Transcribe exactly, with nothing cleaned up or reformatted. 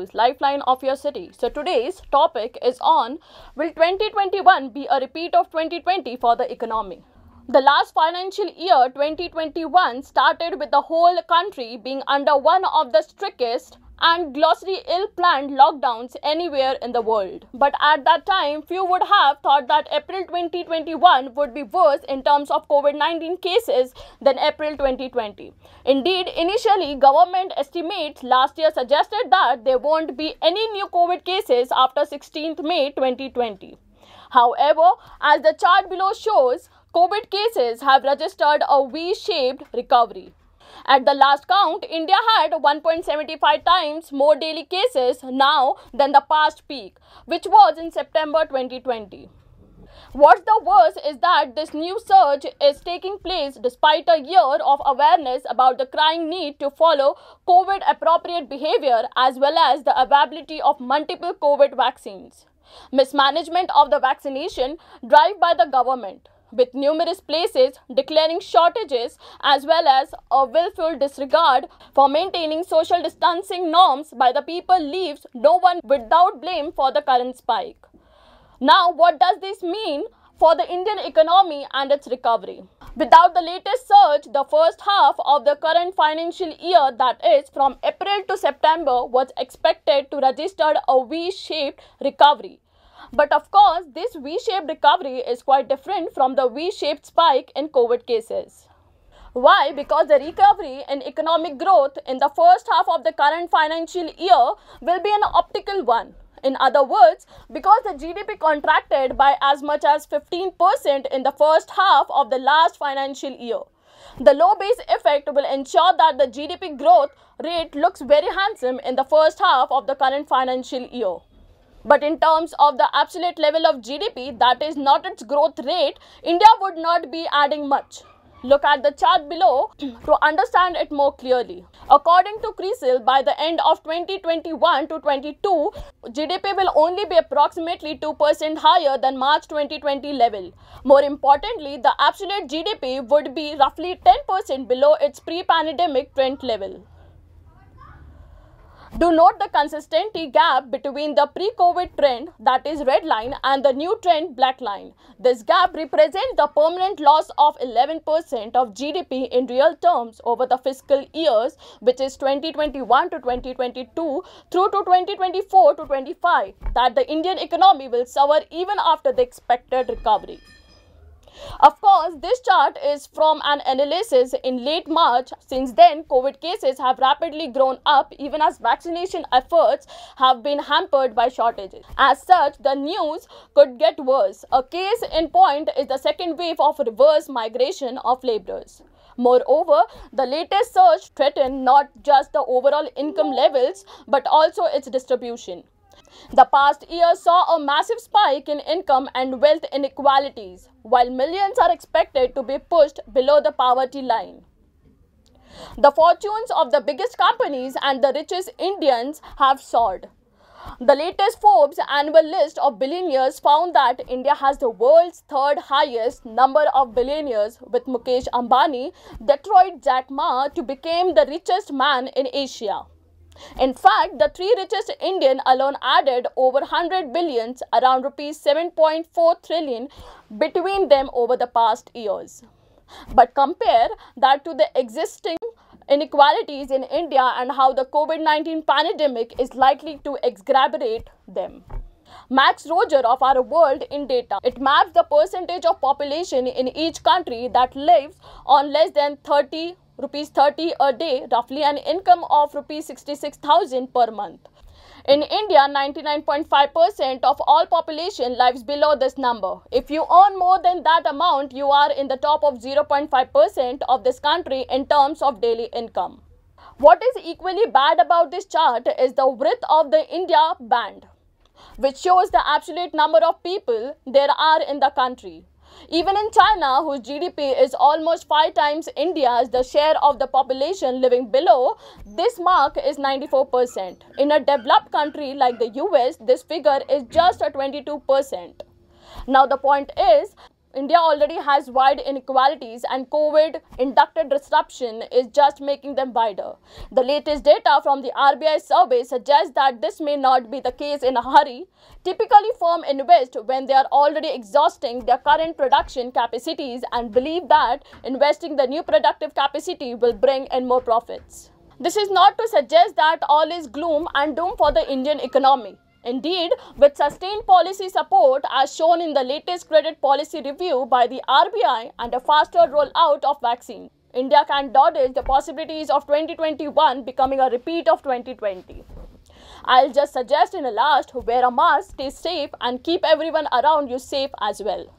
news, lifeline of your city. So today's topic is on, will twenty twenty-one be a repeat of twenty twenty for the economy? The last financial year twenty twenty-one started with the whole country being under one of the strictest and grossly ill-planned lockdowns anywhere in the world. But at that time, few would have thought that April twenty twenty-one would be worse in terms of COVID nineteen cases than April twenty twenty. Indeed, initially, government estimates last year suggested that there won't be any new COVID cases after sixteenth May twenty twenty. However, as the chart below shows, COVID cases have registered a V-shaped recovery. At the last count, India had one point seven five times more daily cases now than the past peak, which was in September twenty twenty. What's the worst is that this new surge is taking place despite a year of awareness about the crying need to follow COVID-appropriate behavior as well as the availability of multiple COVID vaccines. Mismanagement of the vaccination drive by the government, with numerous places declaring shortages as well as a willful disregard for maintaining social distancing norms by the people, leaves no one without blame for the current spike. Now, what does this mean for the Indian economy and its recovery? Without the latest surge, the first half of the current financial year, that is from April to September, was expected to register a V-shaped recovery. But of course, this V-shaped recovery is quite different from the V-shaped spike in COVID cases. Why? Because the recovery in economic growth in the first half of the current financial year will be an optical one. In other words, because the G D P contracted by as much as fifteen percent in the first half of the last financial year. The low base effect will ensure that the G D P growth rate looks very handsome in the first half of the current financial year. But in terms of the absolute level of G D P, that is not its growth rate, India would not be adding much. Look at the chart below to understand it more clearly. According to CRISIL, by the end of twenty twenty-one to twenty-two, G D P will only be approximately two percent higher than March twenty twenty level. More importantly, the absolute G D P would be roughly ten percent below its pre-pandemic trend level. Do note the consistency gap between the pre-COVID trend, that is red line, and the new trend, black line. This gap represents the permanent loss of eleven percent of G D P in real terms over the fiscal years, which is twenty twenty-one to twenty twenty-two through to twenty twenty-four to twenty-five, that the Indian economy will suffer even after the expected recovery. Of course, this chart is from an analysis in late March. Since then, COVID cases have rapidly grown up even as vaccination efforts have been hampered by shortages. As such, the news could get worse. A case in point is the second wave of reverse migration of laborers. Moreover, the latest surge threatened not just the overall income levels but also its distribution. The past year saw a massive spike in income and wealth inequalities, while millions are expected to be pushed below the poverty line. The fortunes of the biggest companies and the richest Indians have soared. The latest Forbes annual list of billionaires found that India has the world's third highest number of billionaires, with Mukesh Ambani, Detroit Jack Ma, to become the richest man in Asia. In fact, the three richest Indian alone added over one hundred billions, around rupees seven point four trillion, between them over the past years. But compare that to the existing inequalities in India and how the COVID nineteen pandemic is likely to exacerbate them. Max Roger of our world in data. It maps the percentage of population in each country that lives on less than thirty rupees thirty a day, roughly an income of rupees sixty-six thousand per month. In India, ninety-nine point five percent of all population lives below this number. If you earn more than that amount, you are in the top of zero point five percent of this country in terms of daily income. What is equally bad about this chart is the width of the India band, which shows the absolute number of people there are in the country. Even in China, whose G D P is almost five times India's, the share of the population living below this mark is ninety-four percent. In a developed country like the U S, this figure is just a twenty-two percent. Now the point is, India already has wide inequalities and COVID-induced disruption is just making them wider. The latest data from the R B I survey suggests that this may not be the case in a hurry. Typically, firms invest when they are already exhausting their current production capacities and believe that investing the new productive capacity will bring in more profits. This is not to suggest that all is gloom and doom for the Indian economy. Indeed, with sustained policy support as shown in the latest credit policy review by the R B I and a faster rollout of vaccines, India can dodge the possibilities of twenty twenty-one becoming a repeat of twenty twenty. I'll just suggest in a last, wear a mask, stay safe and keep everyone around you safe as well.